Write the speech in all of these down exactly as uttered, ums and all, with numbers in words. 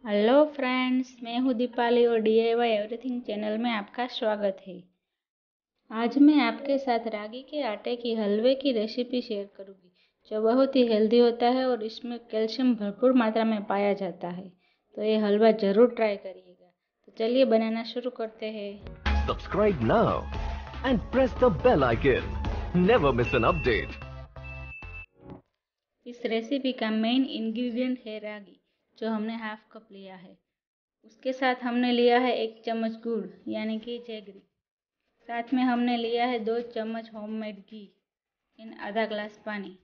Hello friends, मैं हूँ दीपाली और D I Y everything channel में आपका स्वागत है। आज मैं आपके साथ रागी के आटे की हलवे की रेसिपी शेयर करूँगी, जो बहुत ही हेल्दी होता है और इसमें कैल्शियम भरपूर मात्रा में पाया जाता है। तो ये हलवा ज़रूर ट्राई करिएगा। तो चलिए बनाना शुरू करते हैं। Subscribe now and press the bell icon. Never miss an update. इस रेसिपी का मेन इंग्रेडिएंट है रागी, जो हमने हाफ कप लिया है। उसके साथ हमने लिया है एक चम्मच गुड़ यानी कि जैगरी। साथ में हमने लिया है दो चम्मच होममेड घी इन आधा ग्लास पानी।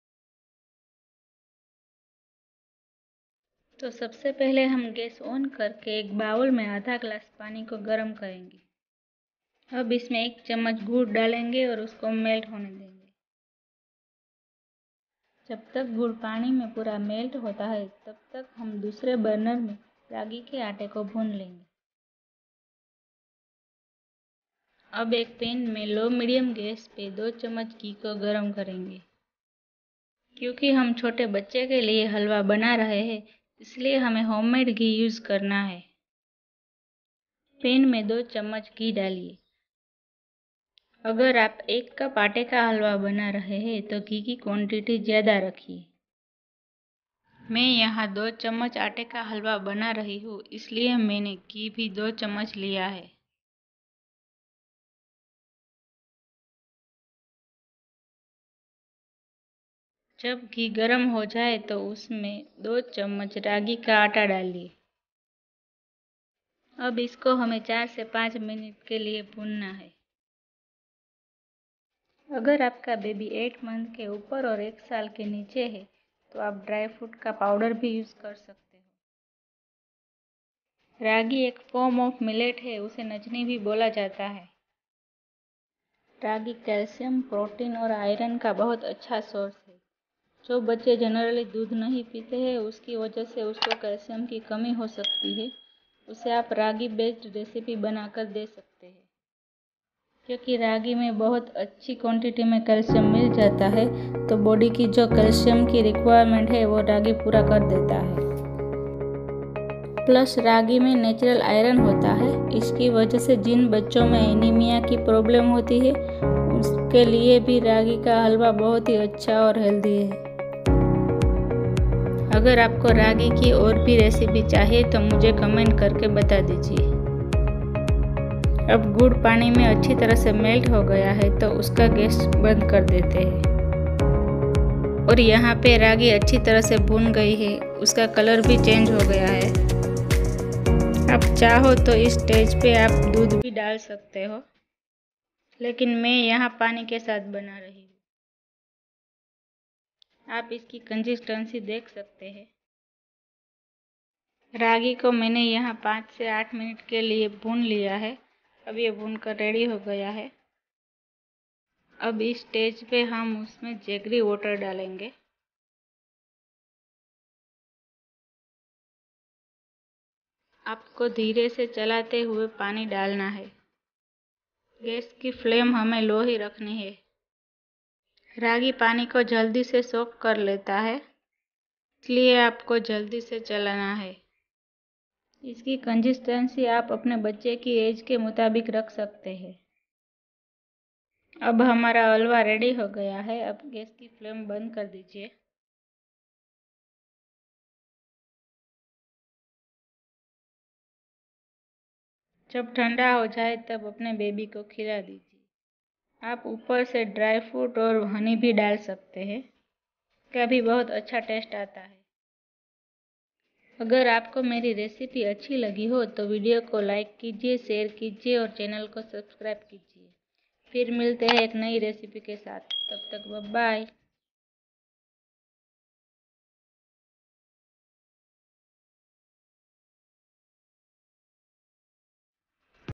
तो सबसे पहले हम गैस ऑन करके एक बाउल में आधा ग्लास पानी को गर्म करेंगे। अब इसमें एक चम्मच गुड़ डालेंगे और उसको मेल्ट होने देंगे। जब तक गुड़ पानी में पूरा मेल्ट होता है तब तक हम दूसरे बर्नर में रागी के आटे को भून लेंगे। अब एक पैन में लो मीडियम गैस पे दो चम्मच घी को गर्म करेंगे। क्योंकि हम छोटे बच्चे के लिए हलवा बना रहे हैं, इसलिए हमें होममेड घी यूज़ करना है। पैन में दो चम्मच घी डालिए। अगर आप एक कप आटे का हलवा बना रहे हैं तो घी की क्वांटिटी ज़्यादा रखिए। मैं यहाँ दो चम्मच आटे का हलवा बना रही हूँ, इसलिए मैंने घी भी दो चम्मच लिया है। जब घी गर्म हो जाए तो उसमें दो चम्मच रागी का आटा डालिए। अब इसको हमें चार से पाँच मिनट के लिए भूनना है। अगर आपका बेबी एट मंथ के ऊपर और एक साल के नीचे है तो आप ड्राई फ्रूट का पाउडर भी यूज़ कर सकते हो। रागी एक फॉर्म ऑफ मिलेट है, उसे नचनी भी बोला जाता है। रागी कैल्शियम, प्रोटीन और आयरन का बहुत अच्छा सोर्स है। जो बच्चे जनरली दूध नहीं पीते हैं, उसकी वजह से उसको कैल्शियम की कमी हो सकती है, उसे आप रागी बेस्ड रेसिपी बनाकर दे सकते हैं। क्योंकि रागी में बहुत अच्छी क्वांटिटी में कैल्शियम मिल जाता है, तो बॉडी की जो कैल्शियम की रिक्वायरमेंट है वो रागी पूरा कर देता है। प्लस रागी में नेचुरल आयरन होता है। इसकी वजह से जिन बच्चों में एनीमिया की प्रॉब्लम होती है, उसके लिए भी रागी का हलवा बहुत ही अच्छा और हेल्दी है। अगर आपको रागी की और भी रेसिपी चाहिए तो मुझे कमेंट करके बता दीजिए। अब गुड़ पानी में अच्छी तरह से मेल्ट हो गया है तो उसका गैस बंद कर देते हैं। और यहाँ पे रागी अच्छी तरह से भून गई है, उसका कलर भी चेंज हो गया है। आप चाहो तो इस स्टेज पे आप दूध भी डाल सकते हो, लेकिन मैं यहाँ पानी के साथ बना रही हूँ। आप इसकी कंसिस्टेंसी देख सकते हैं। रागी को मैंने यहाँ पाँच से आठ मिनट के लिए भून लिया है। अब ये भूनकर रेडी हो गया है। अब इस स्टेज पे हम उसमें जैगरी वाटर डालेंगे। आपको धीरे से चलाते हुए पानी डालना है। गैस की फ्लेम हमें लो ही रखनी है। रागी पानी को जल्दी से सोख कर लेता है, इसलिए आपको जल्दी से चलाना है। इसकी कंसिस्टेंसी आप अपने बच्चे की एज के मुताबिक रख सकते हैं। अब हमारा हलवा रेडी हो गया है। अब गैस की फ्लेम बंद कर दीजिए। जब ठंडा हो जाए तब अपने बेबी को खिला दीजिए। आप ऊपर से ड्राई फ्रूट और हनी भी डाल सकते हैं, इसका भी बहुत अच्छा टेस्ट आता है। अगर आपको मेरी रेसिपी अच्छी लगी हो तो वीडियो को लाइक कीजिए, शेयर कीजिए और चैनल को सब्सक्राइब कीजिए। फिर मिलते हैं एक नई रेसिपी के साथ। तब तक बाय बाय।